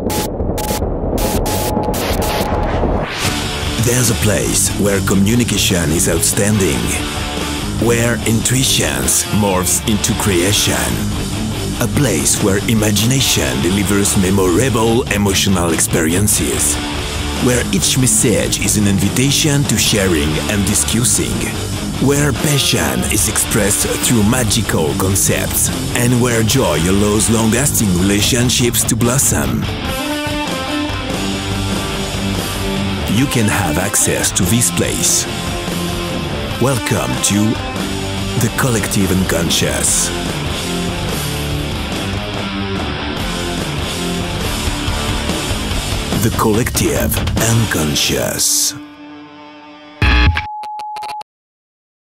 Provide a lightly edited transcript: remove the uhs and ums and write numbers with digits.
There's a place where communication is outstanding, where intuition morphs into creation. A place where imagination delivers memorable emotional experiences, where each message is an invitation to sharing and discussing, where passion is expressed through magical concepts, and where joy allows long-lasting relationships to blossom. You can have access to this place. Welcome to the Collective Unconscious. The Collective Unconscious.